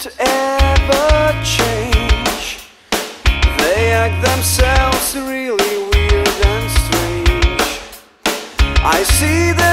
to ever change. They act themselves really weird and strange. I see them